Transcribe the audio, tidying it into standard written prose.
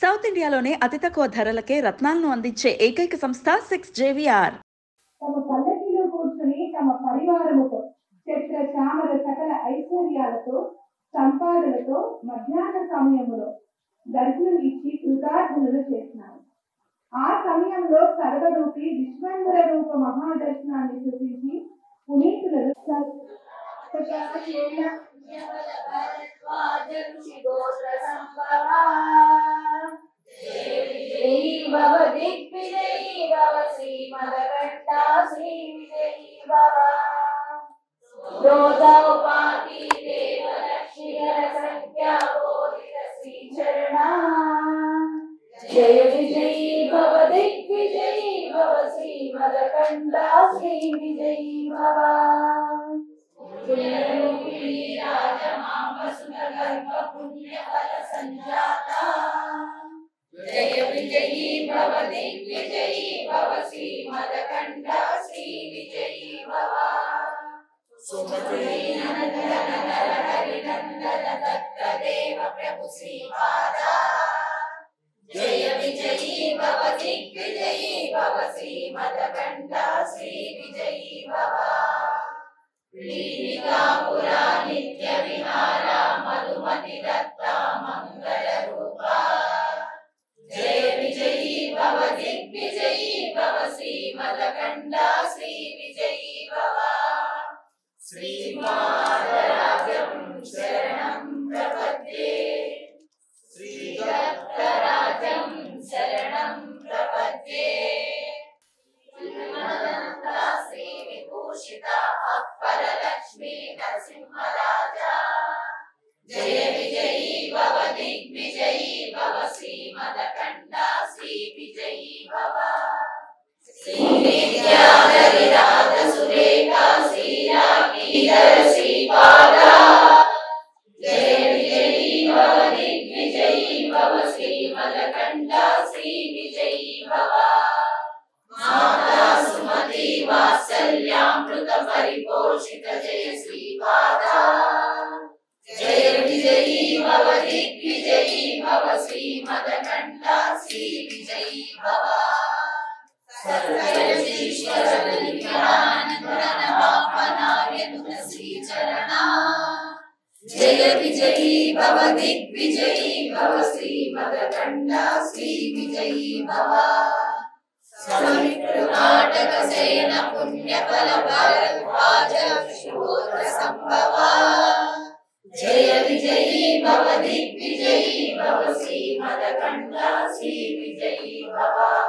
South ఇండియాలోనే అతి తక్కువ ధరలకే రత్నాలను అందించే ఏకైక సంస్థ 6JVR. తమ పల్లకిలో కూర్చుని తమ పరివారముతో చక్ర చామర సకల ఐశ్వర్యాలతో సంపాదనతో మధ్యాహ్న సమయంలో దర్శనం ఇచ్చి కృతార్థులను చేసినారు. ఆ సమయంలో సర్వరూపి విశ్వంబర రూప మహాదర్శనాన్ని చూపించి పునీతులను भव दिग्विजयी भव श्रीमदकण्ठा श्री विजयी भव रोदौपाती देवलक्ष्मीकर संख्या बोधित श्री चरणा जय विजयी भव दिग्विजयी भव श्रीमदकण्ठा श्री विजयी भव पुण्यफल संजाता जय विजयी भव दिग्विजयी भव श्रीमदकण्ठा श्री विजयी भव सुमति नंदन नर हरि नंदन दत्त देव प्रभु श्रीपादा जय विजयी भव दिग्विजयी भव श्रीमदकण्ठा श्री विजयी भव लीलिकापुरा नित्य विहारा मधुमति दत्ता मंगल रूपा जय विजयी भव दिग्विजयी भव श्रीमदकण्ठा श्री विजयी भव श्रीपादराजं शरणं प्रपद्ये श्रीदत्तराजं शरणं प्रपद्ये श्री विभूषिता अप्परलक्ष्मी नरसिंहराजा जय विजयी भव दिग्विजयी भव श्रीमदकण्ठा श्री विजयी भव श्रीविद्याधरिराज सुरेखा श्रीराकीधर श्रीपादा जय विजयी भव दिग्विजयी भव श्रीमदकण्ठा श्री विजयी भव माता सुमति वात्सल्यामृत परिपोषित जय श्रीपादा जय विजयी भव दिग्विजयी भव श्रीमदकण्ठा श्री विजयी भव सर्वजगदीश्वर नित्यानन्दनाभावनार्य श्री चरणा जय विजयी भव दिग्विजयी भव श्रीमदकण्ठा श्री विजयी भव नाटक सेन पुण्यफल भारद्वाज गोत्र संभवा जय विजयी भव दिग्विजयी भव श्रीमदकण्ठा श्री विजयी भव।